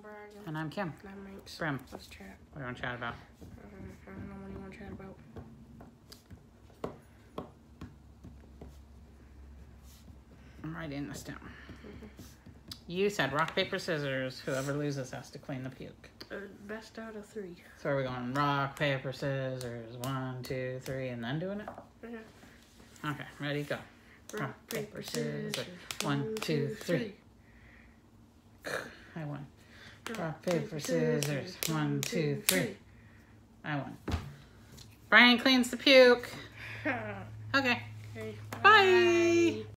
Brian. And I'm Kim. And I'm Minx. Brim. Let's chat. What do you want to chat about? I don't know what you want to chat about. I'm writing this down. You said rock, paper, scissors. Whoever loses has to clean the puke. Best out of 3. So are we going rock, paper, scissors, 1, 2, 3, and then doing it? Yeah. Okay, ready, go. Rock, paper, scissors. 1, 2, 3. I won. Rock, paper, scissors. 1, 2, 3. I won. Brian cleans the puke. Okay. Okay. Bye.